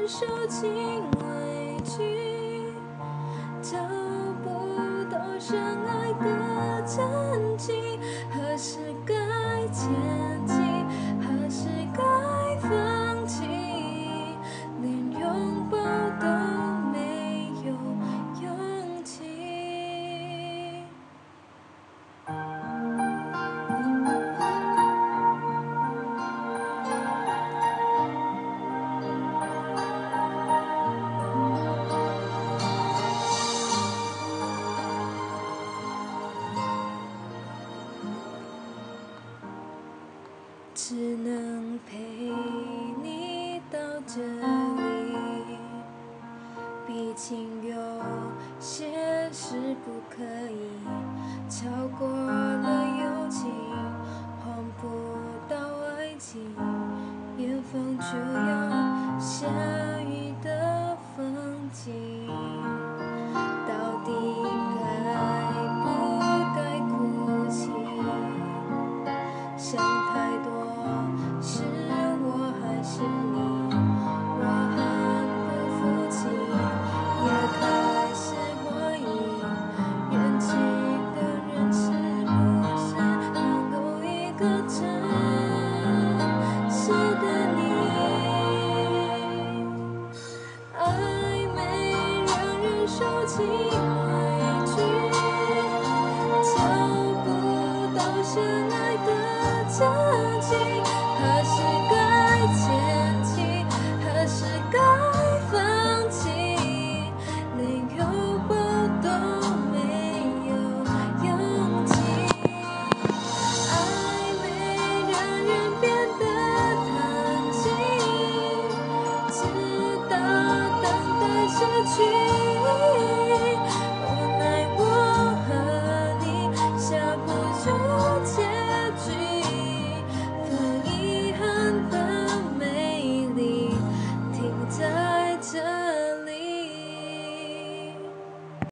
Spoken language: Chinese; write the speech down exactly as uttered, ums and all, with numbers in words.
受尽委屈，找不到深爱的真迹，何时该前进，何时该放弃，连拥抱都没有勇气。只能陪你到这里，毕竟有些事不可以超过了友情，换不到爱情，远方就要相